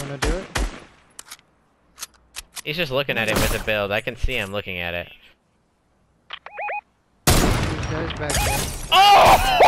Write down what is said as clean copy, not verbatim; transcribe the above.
Wanna do it? He's just looking at it with a build. I can see him looking at it. These guys back there. Oh!